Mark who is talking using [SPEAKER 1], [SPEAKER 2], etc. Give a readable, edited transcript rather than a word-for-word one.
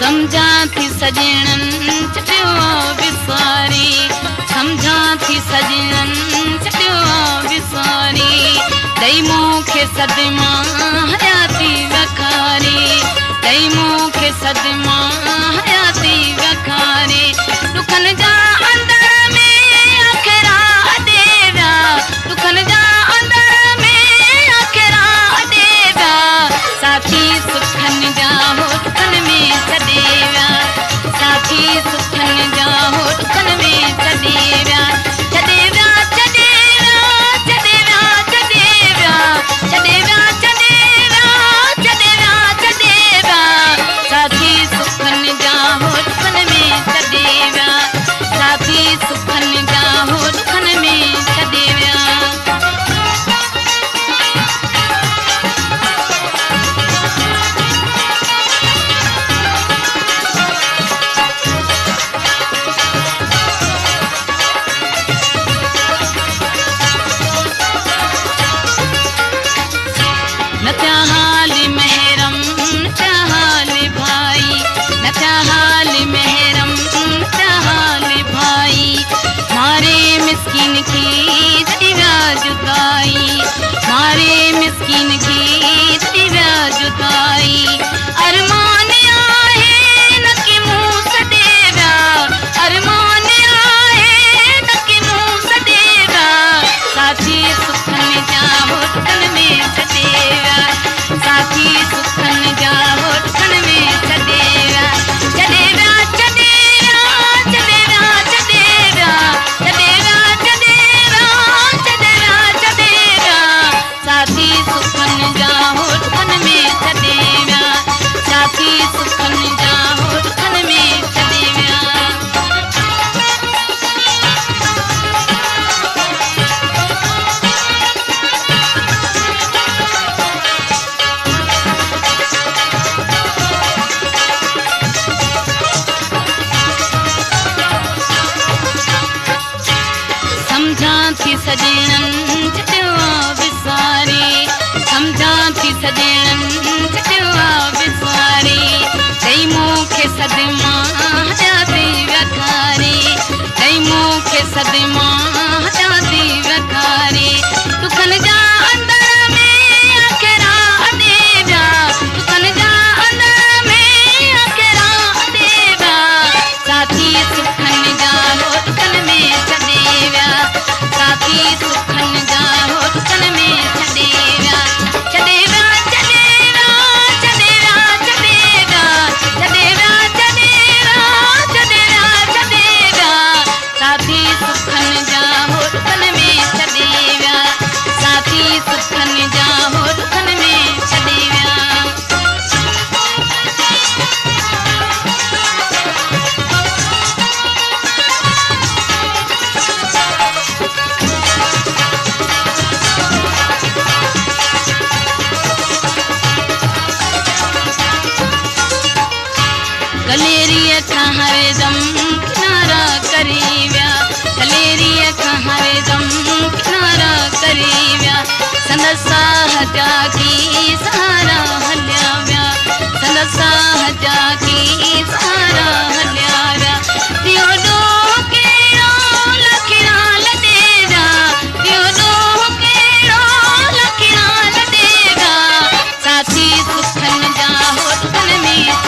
[SPEAKER 1] समझा थी सजणन छॾियो विसारी, समझा थी सजणन छॾियो विसारी, ॾेई मूंखे सदमा हयाती वखारी, ॾेई मूंखे सदमा हयाती वखारी, दुखनि जा अंदर में आखिरा ॾेवा, दुखनि जा अंदर में आखिरा ॾेवा, साथी सुखनि जा हो दुखनि में छॾे विया, साथी सुखनि जा हो दुखनि में छॾे विया, छॾे विया, छॾे विया, छॾे विया, छॾे विया, छॾे विया, छॾे विया, छॾे विया, छॾे विया, साथी सुखनि जा हो दुखनि में छॾे विया, साथी सुखनि जा हो दुखनि में छॾे विया। न थिया हाल महरम, न थिया हाल भाई, न थिया हाल महरम, न थिया हाल भाई, मारे मिस्किन की दिव्या जुदाई, मारे मिस्किन की दिव्या जुदाई, अरमान आहे न कि मुंह सॾेवा, अरमान आहे न कि मुंह सॾेवा, साथी सुखनि जा हो दुखनि में छॾे विया, साथी सुखनि जा हो दुखनि में छॾे विया, छॾे विया, छॾे विया, छॾे विया, छॾे विया, छॾे विया, छॾे विया, छॾे विया, छॾे विया, साथी सुखनि जा हो दुखनि में छॾे विया, साथी सुखनि जा हो दुखनि में छॾे विया। समझा थी सजणन छॾियो विसारी, समझा थी सजणन छॾियो विसारी, ॾेई मूंखे सदमा हयाती वखारी, ॾेई मूंखे सदमा हयाती वखारी, दुखनि जा अंदर में आखिरा ॾेवा, दुखनि जा अंदर में आखिरा ॾेवा, साथी सुखनि जा हो दुखनि में छॾे विया, साथी सुखनि जा हो दुखनि में छॾे विया, छॾे विया, छॾे विया, छॾे विया, छॾे विया, छॾे विया, छॾे विया, छॾे विया, छॾे विया, साथी सुखनि जा हो दुखनि में छॾे विया, साथी सुखनि जा हो दुखनि में छॾे विया। कलेरीअ खां हरदम किनारा करी विया, कलेरीअ खां हरदम किनारा करी विया, संदसा जा की सहारा हलिया विया, संदसा जा की सहारा हलिया विया, दियो ॾोह कहिड़ो लखिया लॾेवा, दियो ॾोह कहिड़ो लखिया लॾेवा, साथी सुखनि जा हो दुखनि में